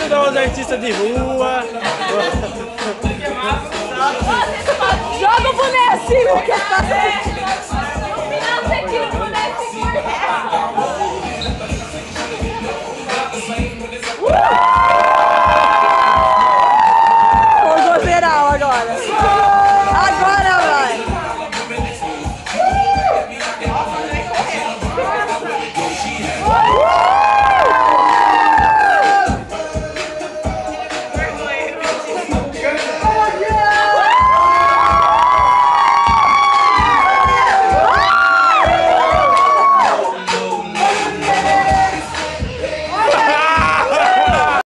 ajudar os artistas de rua. Joga o boneco assim, o que tá. No final você tira o boneco por real.